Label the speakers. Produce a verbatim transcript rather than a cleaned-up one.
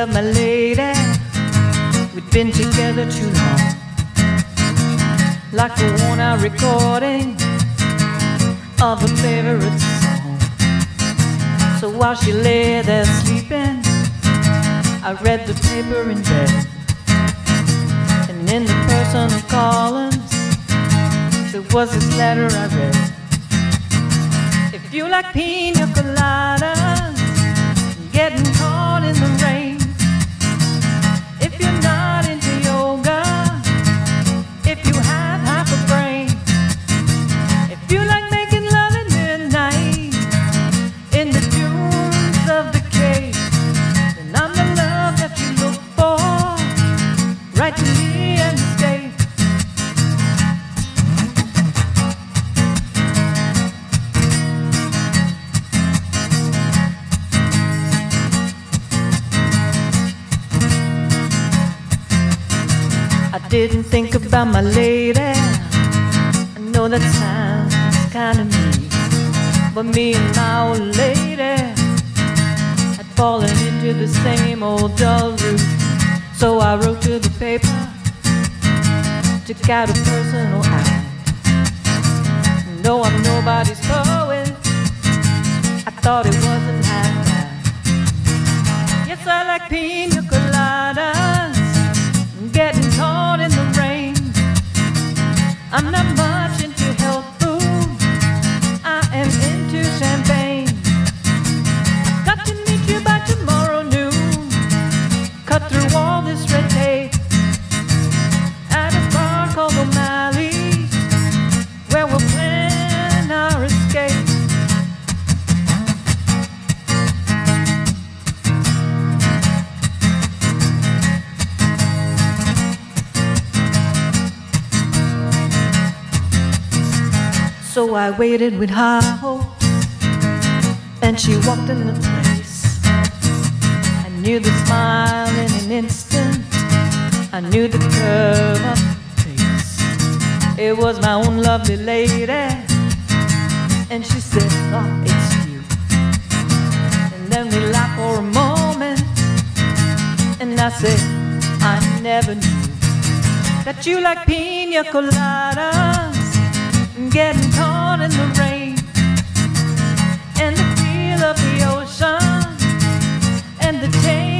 Speaker 1: of my lady. We'd been together too long, like a worn-out recording of a favorite song. So while she lay there sleeping, I read the paper in bed, and in the personal columns there was this letter I read. If you like pina coladas, getting caught in the rain, if you're not into yoga, if you have half a brain, if you like making love at midnight in the dunes of the cave, then I'm the love that you look for, right to me and stay. I didn't think about my lady. I know that sounds kinda mean, but me and my old lady had fallen into the same old dull route. So I wrote to the paper, took out a personal ad. No, I'm nobody's poet, I thought it wasn't half bad. Yes, I like pina coladas, getting caught in the rain. I'm not much into health food, I am into champagne. Got to meet you by tomorrow noon, cut through all this red tape, at a bar called O'Malley's, where we'll plan our escape. So I waited with high hopes, and she walked in the place. I knew the smile in an instant, I knew the curve of her face. It was my own lovely lady, and she said, oh, it's you. And then we laughed for a moment, and I said, I never knew that you like pina coladas, getting caught in the rain, and the feel of the ocean, and the taste